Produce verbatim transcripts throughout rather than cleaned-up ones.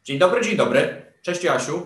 Dzień dobry, dzień dobry. Cześć Jasiu.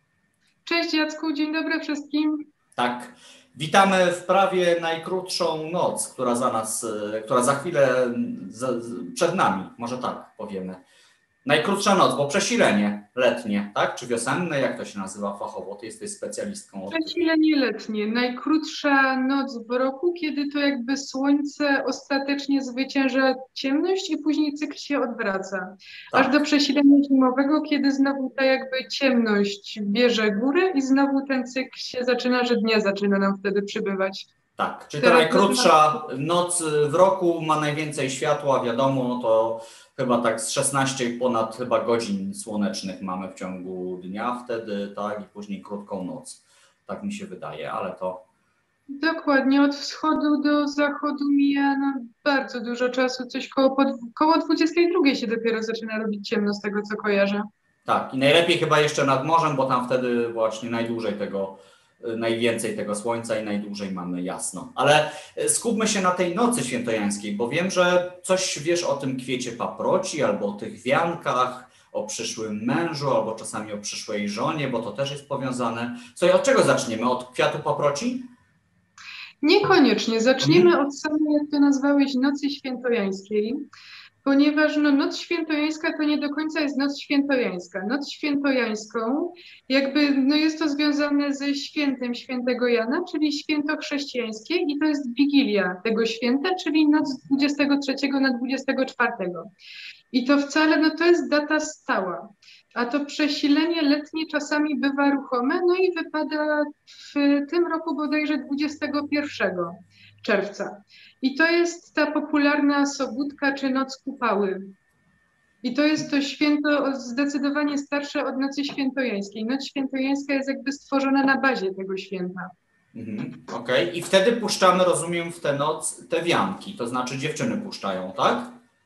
Cześć Jacku, dzień dobry wszystkim. Tak, witamy w prawie najkrótszą noc, która za nas, która za chwilę za, przed nami, może tak powiemy. Najkrótsza noc, bo przesilenie letnie, tak? Czy wiosenne, jak to się nazywa fachowo? Ty jesteś specjalistką od tych. Przesilenie letnie, najkrótsza noc w roku, kiedy to jakby słońce ostatecznie zwycięża ciemność i później cykl się odwraca. Aż do Tak, przesilenia zimowego, kiedy znowu ta jakby ciemność bierze górę i znowu ten cykl się zaczyna, że dnia zaczyna nam wtedy przybywać. tak. Czyli ta Teraz najkrótsza noc w roku ma najwięcej światła, wiadomo, no to chyba tak z szesnaście ponad chyba godzin słonecznych mamy w ciągu dnia wtedy, tak, i później krótką noc. Tak mi się wydaje, ale to dokładnie, od wschodu do zachodu mija no, bardzo dużo czasu, coś koło, pod, koło dwudziestej drugiej się dopiero zaczyna robić ciemno z tego, co kojarzę. tak. I najlepiej chyba jeszcze nad morzem, bo tam wtedy właśnie najdłużej tego, najwięcej tego słońca i najdłużej mamy jasno. Ale skupmy się na tej nocy świętojańskiej, bo wiem, że coś wiesz o tym kwiecie paproci albo o tych wiankach, o przyszłym mężu, albo czasami o przyszłej żonie, bo to też jest powiązane. Słuchaj, od czego zaczniemy? Od kwiatu paproci? Niekoniecznie. Zaczniemy Mhm. od samej, jak to nazwałeś, Nocy Świętojańskiej, ponieważ no, Noc Świętojańska to nie do końca jest Noc Świętojańska. Noc Świętojańską jakby no, jest to związane ze świętem świętego Jana, czyli święto chrześcijańskie i to jest Wigilia tego święta, czyli noc z dwudziestego trzeciego na dwudziestego czwartego. I to wcale, no to jest data stała. A to przesilenie letnie czasami bywa ruchome, no i wypada w tym roku bodajże dwudziestego pierwszego czerwca. I to jest ta popularna Sobótka czy Noc Kupały. I to jest to święto zdecydowanie starsze od Nocy Świętojańskiej. Noc Świętojańska jest jakby stworzona na bazie tego święta. Mhm. Okej. Okay. I wtedy puszczamy, rozumiem, w tę noc te wianki, to znaczy dziewczyny puszczają, tak?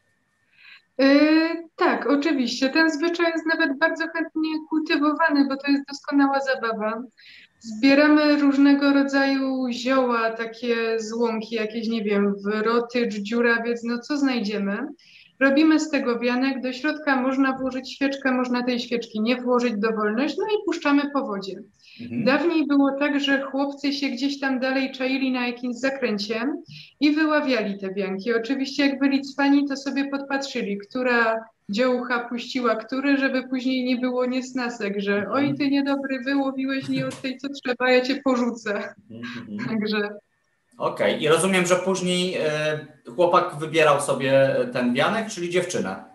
Yy, tak, oczywiście. Ten zwyczaj jest nawet bardzo chętnie kultywowany, bo to jest doskonała zabawa. Zbieramy różnego rodzaju zioła, takie złomki, jakieś, nie wiem, wrotycz, dziurawiec, no co znajdziemy. Robimy z tego wianek, do środka można włożyć świeczkę, można tej świeczki nie włożyć, dowolność, no i puszczamy po wodzie. Mhm. Dawniej było tak, że chłopcy się gdzieś tam dalej czaili na jakimś zakręcie i wyławiali te wianki. Oczywiście jak byli cwani, to sobie podpatrzyli, która dziołcha puściła który, żeby później nie było niesnasek, że oj ty Mhm. niedobry, wyłowiłeś nie od tej co trzeba, ja cię porzucę. Mhm. Mhm. Także Okej. I rozumiem, że później e, chłopak wybierał sobie ten wianek, czyli dziewczynę.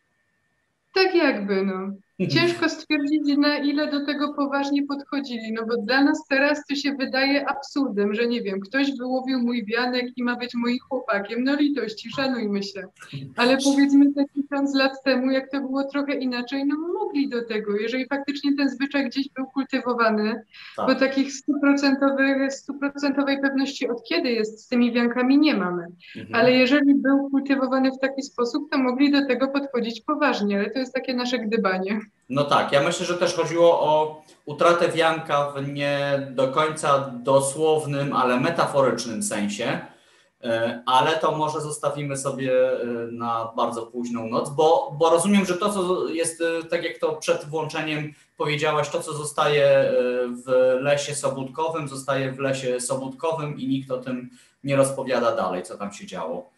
tak jakby, no. Ciężko stwierdzić, na ile do tego poważnie podchodzili, no bo dla nas teraz to się wydaje absurdem, że nie wiem, ktoś wyłowił mój wianek i ma być moim chłopakiem. No litości, szanujmy się. Ale powiedzmy te tysiąc lat temu, jak to było trochę inaczej, no mogli do tego, jeżeli faktycznie ten zwyczaj gdzieś był kultywowany, bo Tak. takich stuprocentowych, stuprocentowej pewności od kiedy jest z tymi wiankami nie mamy. Ale Mhm. jeżeli był kultywowany w taki sposób, to mogli do tego podchodzić poważnie, ale to jest takie nasze gdybanie. No tak, ja myślę, że też chodziło o utratę wianka w nie do końca dosłownym, ale metaforycznym sensie, e, ale to może zostawimy sobie e, na bardzo późną noc, bo, bo rozumiem, że to, co jest, e, tak jak to przed włączeniem powiedziałaś, to, co zostaje e, w lesie sobótkowym, zostaje w lesie sobótkowym i nikt o tym nie rozpowiada dalej, co tam się działo.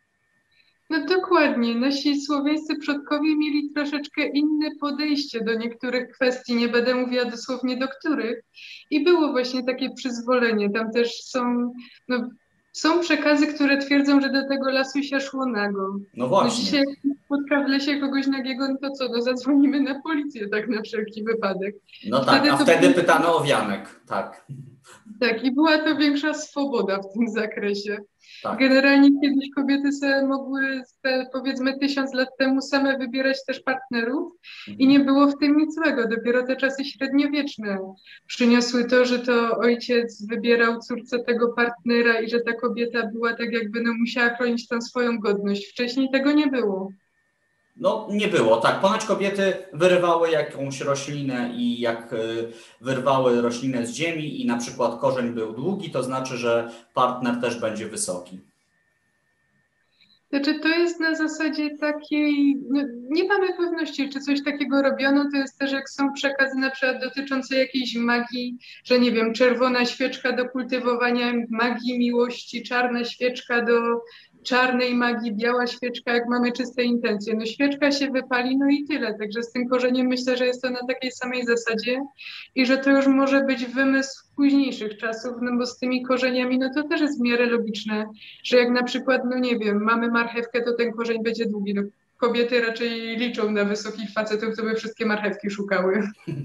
No dokładnie. Nasi słowiańscy przodkowie mieli troszeczkę inne podejście do niektórych kwestii, nie będę mówiła dosłownie do których. I było właśnie takie przyzwolenie. Tam też są, no, są przekazy, które twierdzą, że do tego lasu się szło nago. No No właśnie. dzisiaj jak spotka w lesie kogoś nagiego, no to co, no zadzwonimy na policję tak na wszelki wypadek. No tak, Wtedy a to wtedy było, pytano o wianek, tak, tak, i była to większa swoboda w tym zakresie. tak. Generalnie kiedyś kobiety sobie mogły, te, powiedzmy, tysiąc lat temu same wybierać też partnerów i nie Mhm. było w tym nic złego. Dopiero te czasy średniowieczne przyniosły to, że to ojciec wybierał córce tego partnera i że ta kobieta była tak jakby no, musiała chronić tą swoją godność. Wcześniej tego nie było. No nie było, tak. Ponoć kobiety wyrywały jakąś roślinę i jak y, wyrwały roślinę z ziemi i na przykład korzeń był długi, to znaczy, że partner też będzie wysoki. Znaczy, to jest na zasadzie takiej, no, nie mamy pewności, czy coś takiego robiono, to jest też jak są przekazy na przykład dotyczące jakiejś magii, że nie wiem, czerwona świeczka do kultywowania magii miłości, czarna świeczka do czarnej magii, biała świeczka, jak mamy czyste intencje. No świeczka się wypali, no i tyle. Także z tym korzeniem myślę, że jest to na takiej samej zasadzie i że to już może być wymysł późniejszych czasów, no bo z tymi korzeniami, no to też jest w miarę logiczne, że jak na przykład, no nie wiem, mamy marchewkę, to ten korzeń będzie długi. No, kobiety raczej liczą na wysokich facetów, to by wszystkie marchewki szukały.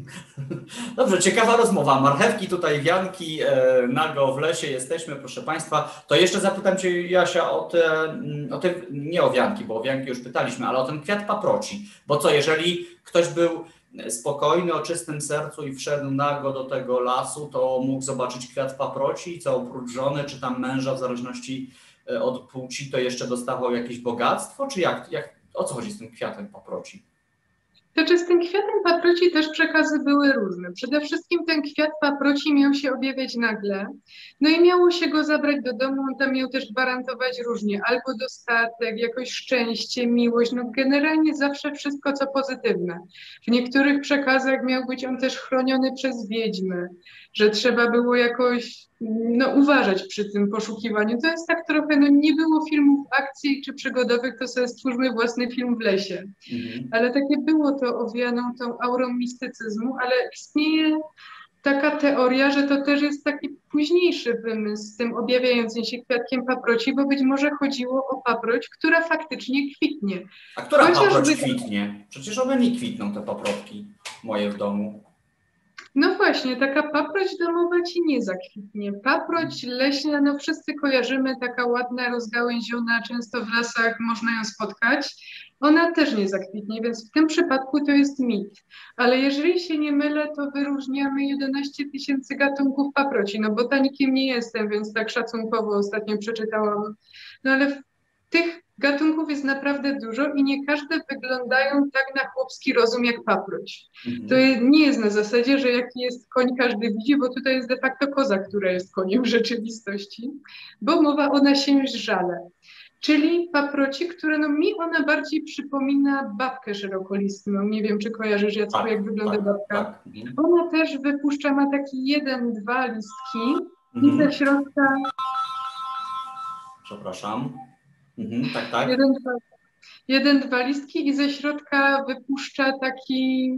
Dobrze, ciekawa rozmowa. Marchewki tutaj, wianki, e, nago w lesie jesteśmy, proszę Państwa. To jeszcze zapytam Cię, Jasia, o te, o te, nie o wianki, bo o wianki już pytaliśmy, ale o ten kwiat paproci. Bo co, jeżeli ktoś był spokojny, o czystym sercu i wszedł nago do tego lasu, to mógł zobaczyć kwiat paproci, co oprócz żony czy tam męża, w zależności od płci, to jeszcze dostawał jakieś bogactwo, czy jak, jak, o co chodzi z tym kwiatem paproci? Znaczy z tym kwiatem paproci też przekazy były różne. Przede wszystkim ten kwiat paproci miał się objawiać nagle, no i miało się go zabrać do domu, on tam miał też gwarantować różnie, albo dostatek, jakoś szczęście, miłość, no generalnie zawsze wszystko co pozytywne. W niektórych przekazach miał być on też chroniony przez wiedźmy, że trzeba było jakoś no, uważać przy tym poszukiwaniu. To jest tak trochę, no nie było filmów akcji czy przygodowych, to sobie stwórzmy własny film w lesie. Mhm. Ale takie było to owianą tą aurą mistycyzmu, ale istnieje taka teoria, że to też jest taki późniejszy wymysł z tym objawiającym się kwiatkiem paproci, bo być może chodziło o paproć, która faktycznie kwitnie. A która Chociażby... paproć kwitnie? Przecież one nie kwitną, te paprotki moje w domu. No właśnie, taka paproć domowa ci nie zakwitnie. Paproć leśna, no wszyscy kojarzymy, taka ładna, rozgałęziona, często w lasach można ją spotkać. Ona też nie zakwitnie, więc w tym przypadku to jest mit. Ale jeżeli się nie mylę, to wyróżniamy jedenaście tysięcy gatunków paproci. No botanikiem nie jestem, więc tak szacunkowo ostatnio przeczytałam. No ale w tych gatunków jest naprawdę dużo i nie każde wyglądają tak na chłopski rozum jak paproć. To nie jest na zasadzie, że jaki jest koń każdy widzi, bo tutaj jest de facto koza, która jest koniem w rzeczywistości, bo mowa o nasiężale, czyli paproci, które no mi ona bardziej przypomina babkę szerokolistną. Nie wiem, czy kojarzysz, Jacku, Tak, jak wygląda tak, babka. tak. Mhm. Ona też wypuszcza, ma taki jeden, dwa listki Mhm. i ze środka... Przepraszam. Mhm, tak, tak. Jeden, dwa, jeden, dwa listki i ze środka wypuszcza taki,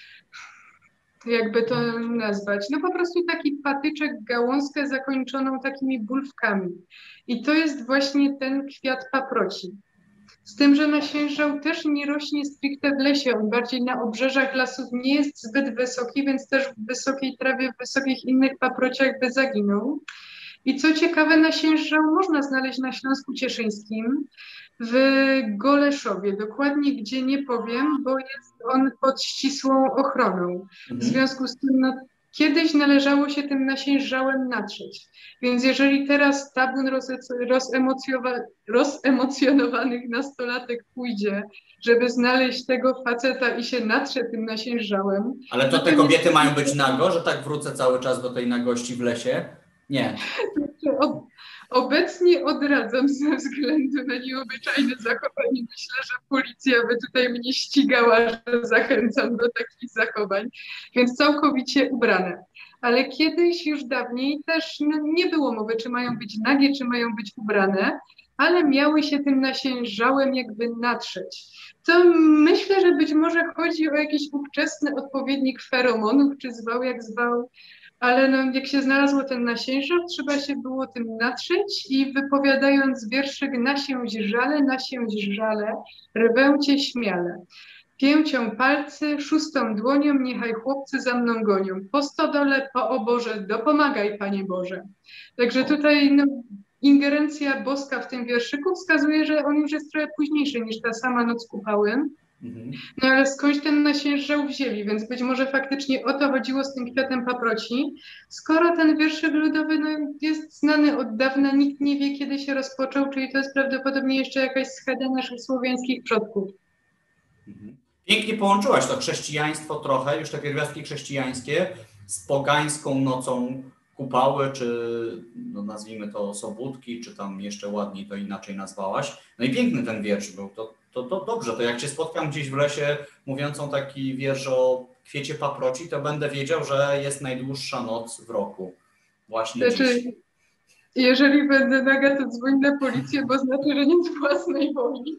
jakby to nazwać, no po prostu taki patyczek, gałązkę zakończoną takimi bulwkami. I to jest właśnie ten kwiat paproci. Z tym, że nasiężał też nie rośnie stricte w lesie, on bardziej na obrzeżach lasów nie jest zbyt wysoki, więc też w wysokiej trawie, w wysokich innych paprociach by zaginął. I co ciekawe, nasiężał można znaleźć na Śląsku Cieszyńskim, w Goleszowie, dokładnie gdzie nie powiem, bo jest on pod ścisłą ochroną. W związku z tym no, kiedyś należało się tym nasiężałem natrzeć. Więc jeżeli teraz tabun rozemocjonowanych nastolatek pójdzie, żeby znaleźć tego faceta i się natrze tym nasiężałem... Ale to te kobiety mają być nago, że tak wrócę cały czas do tej nagości w lesie? Nie. Obecnie odradzam ze względu na nieobyczajne zachowanie. Myślę, że policja by tutaj mnie ścigała, że zachęcam do takich zachowań, więc całkowicie ubrane. Ale kiedyś, już dawniej też no, nie było mowy, czy mają być nagie, czy mają być ubrane, ale miały się tym nasiężałem jakby natrzeć. To myślę, że być może chodzi o jakiś ówczesny odpowiednik feromonów, czy zwał jak zwał, ale no, jak się znalazło ten nasiężał, trzeba się było tym natrzeć i wypowiadając wierszyk nasięć żale, nasięć żale, rwę cię śmiale. Pięcią palcy, szóstą dłonią, niechaj chłopcy za mną gonią. Po stodole, po oborze, dopomagaj, Panie Boże. Także tutaj no, ingerencja boska w tym wierszyku wskazuje, że on już jest trochę późniejszy niż ta sama Noc Kupały. No ale skądś ten nasiężał wzięli, więc być może faktycznie o to chodziło z tym kwiatem paproci. Skoro ten wierszyk ludowy no, jest znany od dawna, nikt nie wie, kiedy się rozpoczął, czyli to jest prawdopodobnie jeszcze jakaś scheda naszych słowiańskich przodków. Pięknie połączyłaś to chrześcijaństwo trochę, już te pierwiastki chrześcijańskie, z pogańską nocą kupały, czy no nazwijmy to sobótki, czy tam jeszcze ładniej to inaczej nazwałaś. No i piękny ten wiersz był, to, to, to dobrze, to jak Cię spotkam gdzieś w lesie mówiącą taki wiersz o kwiecie paproci, to będę wiedział, że jest najdłuższa noc w roku. Właśnie Znaczy, dziś. jeżeli będę naga, to dzwoń na policję, bo znaczy, że nie z własnej woli.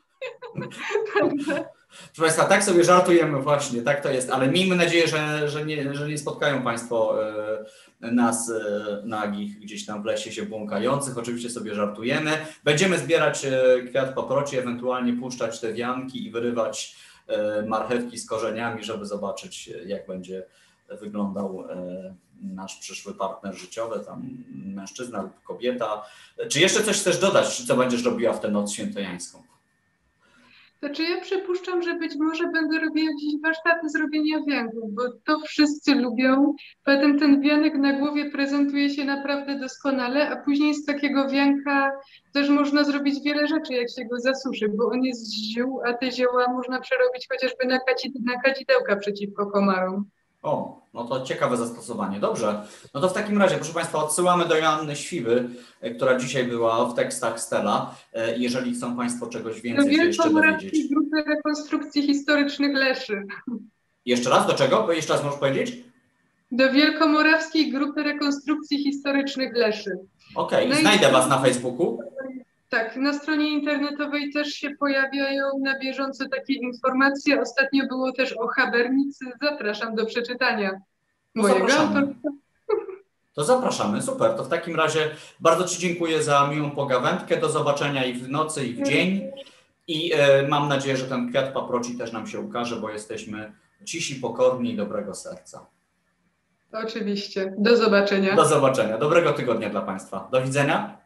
Także Proszę Państwa, tak sobie żartujemy właśnie, tak to jest, ale miejmy nadzieję, że, że, nie, że nie spotkają Państwo e, nas e, nagich gdzieś tam w lesie się błąkających. Oczywiście sobie żartujemy. Będziemy zbierać e, kwiat paproci, ewentualnie puszczać te wianki i wyrywać e, marchewki z korzeniami, żeby zobaczyć, jak będzie wyglądał e, nasz przyszły partner życiowy, tam mężczyzna lub kobieta. Czy jeszcze coś chcesz dodać, co będziesz robiła w tę noc świętojańską? Znaczy ja przypuszczam, że być może będę robiła gdzieś warsztaty zrobienia wianków, bo to wszyscy lubią. Potem ten wianek na głowie prezentuje się naprawdę doskonale, a później z takiego wianka też można zrobić wiele rzeczy, jak się go zasuszy, bo on jest z ziół, a te zioła można przerobić chociażby na, kaci na kadzidełka przeciwko komarom. O, no to ciekawe zastosowanie. Dobrze. No to w takim razie, proszę Państwa, odsyłamy do Joanny Świwy, która dzisiaj była w tekstach Stella. Jeżeli chcą Państwo czegoś więcej się jeszcze dowiedzieć. Do Wielkomorawskiej Grupy Rekonstrukcji Historycznych Leszy. Jeszcze raz, do czego? Jeszcze raz możesz powiedzieć? Do Wielkomorawskiej Grupy Rekonstrukcji Historycznych Leszy. Okej, No znajdę i... Was na Facebooku. Tak, na stronie internetowej też się pojawiają na bieżąco takie informacje. Ostatnio było też o Chabernicy. Zapraszam do przeczytania No mojego zapraszamy. autorstwa. To zapraszamy, super. To w takim razie bardzo Ci dziękuję za miłą pogawędkę. Do zobaczenia i w nocy, i w dzień. I e, mam nadzieję, że ten kwiat paproci też nam się ukaże, bo jesteśmy cisi, pokorni i dobrego serca. Oczywiście. Do zobaczenia. Do zobaczenia. Dobrego tygodnia dla Państwa. Do widzenia.